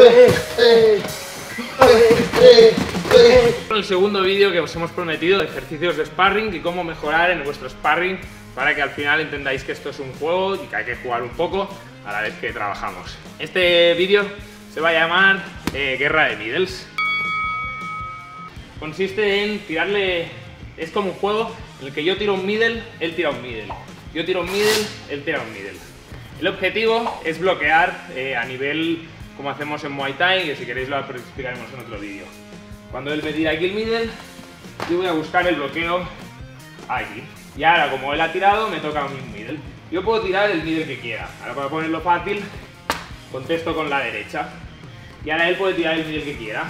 El segundo vídeo que os hemos prometido de ejercicios de sparring y cómo mejorar en vuestro sparring para que al final entendáis que esto es un juego y que hay que jugar un poco a la vez que trabajamos. Este vídeo se va a llamar Guerra de Middles. Consiste en tirarle... Es como un juego en el que yo tiro un middle, él tira un middle. Yo tiro un middle, él tira un middle. El objetivo es bloquear a nivel como hacemos en Muay Thai, que si queréis lo explicaremos en otro vídeo. Cuando él me tira aquí el middle, yo voy a buscar el bloqueo aquí. Y ahora, como él ha tirado, me toca a mí un middle. Yo puedo tirar el middle que quiera. Ahora, para ponerlo fácil, contesto con la derecha. Y ahora él puede tirar el middle que quiera.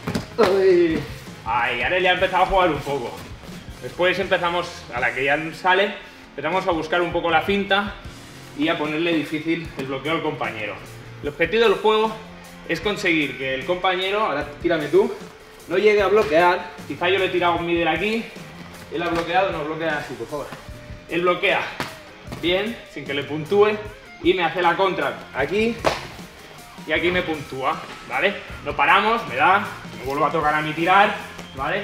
Ahí, ahora él ya ha empezado a jugar un poco. Después empezamos, a la que ya sale, empezamos a buscar un poco la finta y a ponerle difícil el bloqueo al compañero. El objetivo del juego es conseguir que el compañero, ahora tírame tú, no llegue a bloquear. Quizá yo le he tirado un middle aquí, él ha bloqueado, no bloquea así, por favor. Él bloquea bien, sin que le puntúe, y me hace la contra aquí, y aquí me puntúa, ¿vale? No paramos, me da, me vuelvo a tocar a mí tirar, ¿vale?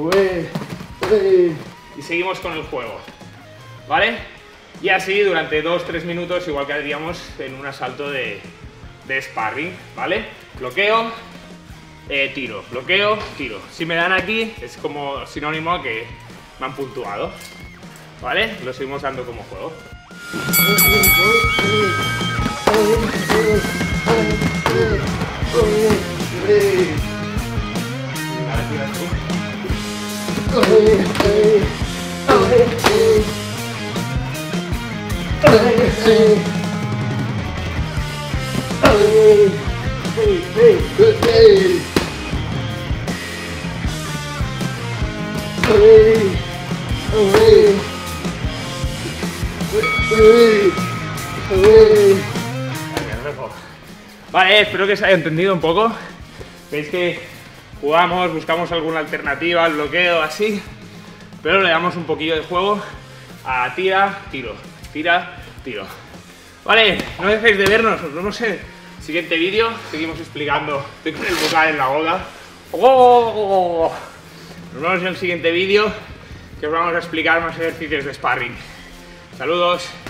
Y seguimos con el juego, ¿vale? Y así durante 2-3 minutos, igual que haríamos en un asalto de sparring, ¿vale? Bloqueo, tiro, bloqueo, tiro. Si me dan aquí, es como sinónimo a que me han puntuado, ¿vale? Lo seguimos dando como juego. Ahora tiras tú. Vale, espero que se haya entendido un poco. Veis que jugamos, buscamos alguna alternativa al bloqueo, así, pero le damos un poquillo de juego a tira, tiro, tira, tiro. Vale, no dejéis de vernos, nos vemos en el siguiente vídeo. Seguimos explicando, estoy con el vocal en la boca. Nos vemos en el siguiente vídeo, que os vamos a explicar más ejercicios de sparring. Saludos.